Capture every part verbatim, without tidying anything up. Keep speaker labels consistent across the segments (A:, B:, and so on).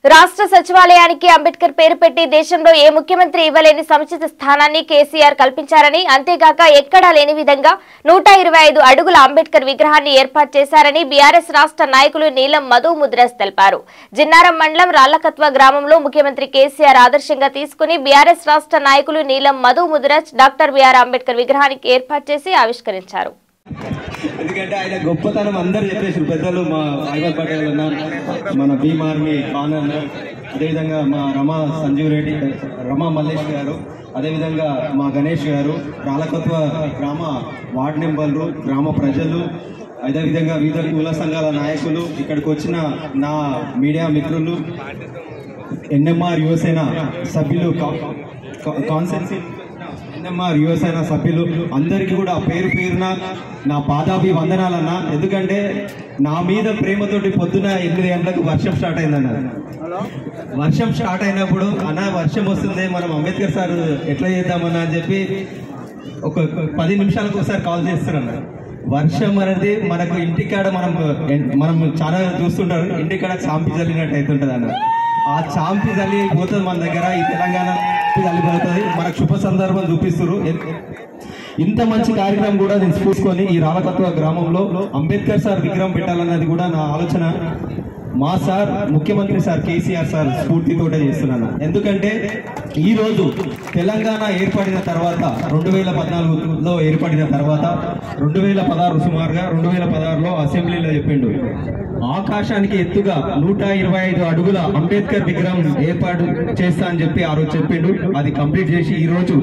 A: రాష్ట్ర సచివాలయానికి అంబేద్కర్ పేరు పెట్టి దేశంలో ఏ ముఖ్యమంత్రి ఇవ్వలేని సముచిత స్థానాన్ని కేసీఆర్ కల్పించారని, అంతేగాక ఎక్కడా లేని విధంగా నూట ఇరవై ఐదు అడుగుల అంబేద్కర్ విగ్రహాన్ని ఏర్పాటు చేశారని బీఆర్ఎస్ రాష్ట్ర నాయకులు నీలం మధు ముద్రస్ తెలిపారు. జిన్నారం మండలం రాళ్లకత్వ గ్రామంలో ముఖ్యమంత్రి కేసీఆర్ ఆదర్శంగా తీసుకుని బీఆర్ఎస్ రాష్ట్ర నాయకులు నీలం మధు ముద్రస్ డాక్టర్ బిఆర్ అంబేద్కర్ విగ్రహానికి ఏర్పాటు చేసి ఆవిష్కరించారు.
B: ఎందుకంటే ఆయన గొప్పతనం అందరు చెప్పేసారు. పెద్దలు మా ఐవర్ పటేల్ అన్న, మన భీమార్మి ఖాన్ అన్న, అదేవిధంగా మా రమా సంజీవ్ రెడ్డి, రమా మల్లేష్ గారు, అదేవిధంగా మా గణేష్ గారు, రాళ్లకత్వ గ్రామ వార్డు మెంబర్లు, గ్రామ ప్రజలు, అదేవిధంగా వివిధ కుల సంఘాల నాయకులు, ఇక్కడికి వచ్చిన నా మీడియా మిత్రులు, ఎన్ఎంఆర్ యువసేన సభ్యులు, కాన్సెన్సీ ఎన్ఎంఆర్ యువసేన సభ్యులు అందరికీ కూడా పేరు పేరున నా పాదాభి వందనాలన్నా. ఎందుకంటే నా మీద ప్రేమతోటి పొద్దున ఎనిమిది గంటలకు వర్షం స్టార్ట్ అయిందన్న. వర్షం స్టార్ట్ అయినప్పుడు అన్న వర్షం వస్తుంది, మనం అంబేద్కర్ సార్ ఎట్లా చేద్దామన్నా అని చెప్పి ఒక పది నిమిషాలకు ఒకసారి కాల్ చేస్తారన్న. వర్షం అనేది మనకు ఇంటికాడ మనం మనం చాలా చూస్తుంటారు, ఇంటికాడ చాంపి చల్లినట్టు అవుతుంటుంది అన్న. ఆ చాంపి చల్లి పోతుంది మన దగ్గర, ఈ తెలంగాణ చల్లిపోతుంది. మనకు శుభ సందర్భం చూపిస్తారు. ఇంత మంచి కార్యక్రమం కూడా నేను చూసుకొని ఈ రాళ్లకత్వ గ్రామంలో అంబేద్కర్ సార్ విగ్రహం పెట్టాలన్నది కూడా నా ఆలోచన. మా సార్ ముఖ్యమంత్రి సార్ కేసీఆర్ సార్ స్ఫూర్తితోటే చేస్తున్నాను. ఎందుకంటే ఈ రోజు తెలంగాణ ఏర్పడిన తర్వాత రెండు వేల పద్నాలుగులో ఏర్పడిన తర్వాత రెండు వేల పదహారు సుమారుగా రెండు వేల పదహారులో అసెంబ్లీలో చెప్పిండు, ఆకాశానికి ఎత్తుగా నూట ఇరవై ఐదు అడుగుల అంబేద్కర్ విగ్రహం ఏర్పాటు చేస్తా అని చెప్పి ఆ రోజు చెప్పిండు. అది కంప్లీట్ చేసి ఈ రోజు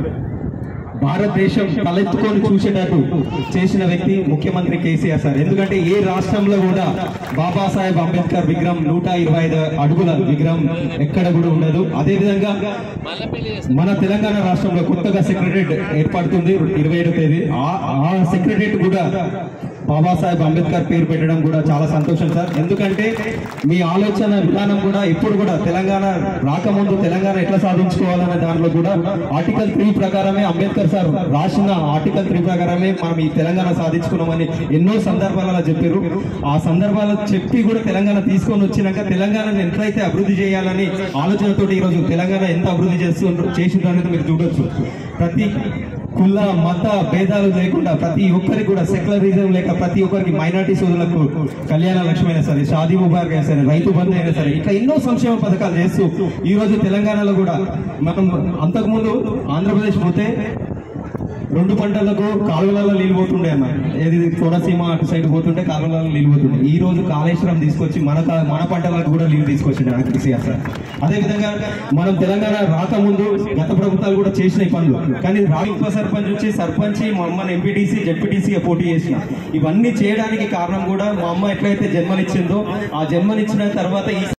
B: భారతదేశం తలెత్తుకొని చూసేటట్టు చేసిన వ్యక్తి ముఖ్యమంత్రి కేసీఆర్ సార్. ఎందుకంటే ఏ రాష్ట్రంలో కూడా బాబాసాహెబ్ అంబేద్కర్ విగ్రహం నూట ఇరవై ఐదు అడుగుల విగ్రహం ఎక్కడ కూడా ఉండదు. అదేవిధంగా మన తెలంగాణ రాష్ట్రంలో కొత్తగా సెక్రటరేట్ ఏర్పడుతుంది ఇరవై ఏడో తేదీ. ఆ సెక్రటరేట్ కూడా బాబాసాహెబ్ అంబేద్కర్ పేరు పెట్టడం కూడా చాలా సంతోషం సార్. ఎందుకంటే మీ ఆలోచన విధానం కూడా ఇప్పుడు కూడా తెలంగాణ రాకముందు తెలంగాణ ఎట్లా సాధించుకోవాలనే దాంట్లో కూడా ఆర్టికల్ త్రీ ప్రకారమే అంబేద్కర్ సార్ రాసిన ఆర్టికల్ త్రీ ప్రకారమే మనం ఈ తెలంగాణ సాధించుకున్నామని ఎన్నో సందర్భాలలో చెప్పారు. ఆ సందర్భాలు చెప్పి కూడా తెలంగాణ తీసుకొని వచ్చినాక తెలంగాణను ఎట్లయితే అభివృద్ధి చేయాలని ఆలోచనతోటి ఈరోజు తెలంగాణ ఎంత అభివృద్ధి చేస్తు చేసిందో అనేది మీరు చూడొచ్చు. ప్రతి కుల మత భేదాలు లేకుండా ప్రతి ఒక్కరికి కూడా సెక్యులరిజం లేక ప్రతి ఒక్కరికి మైనార్టీ సోదరులకు కళ్యాణ లక్ష్మి అయినా సరే, షాదీ ముబారక్ అయినా సరే, రైతు బంధు అయినా సరే, ఇట్లా ఎన్నో సంక్షేమ పథకాలు చేస్తూ ఈ రోజు తెలంగాణలో కూడా మనం అంతకుముందు ఆంధ్రప్రదేశ్ పోతే రెండు పంటలకు కాలువలలో నీళ్ళు పోతుండే అన్న. ఏది కోనసీమ అటు సైడ్ పోతుంటే కాలువలలో నీళ్ళు పోతుండే. ఈ రోజు కాళేశ్వరం తీసుకొచ్చి మన మన పంటలకు కూడా నీళ్ళు తీసుకొచ్చిండే కేసీఆర్ సార్. అదేవిధంగా మనం తెలంగాణ రాకముందు గత ప్రభుత్వాలు కూడా చేసిన పనులు, కానీ రాష్ట్ర ఉప సర్పంచ్ వచ్చి సర్పంచ్ మా అమ్మని ఎంపీటీసీ జెడ్పీటీసీగా పోటీ చేసిన. ఇవన్నీ చేయడానికి కారణం కూడా మా అమ్మ ఎట్లయితే జన్మనిచ్చిందో ఆ జన్మనిచ్చిన తర్వాత ఈ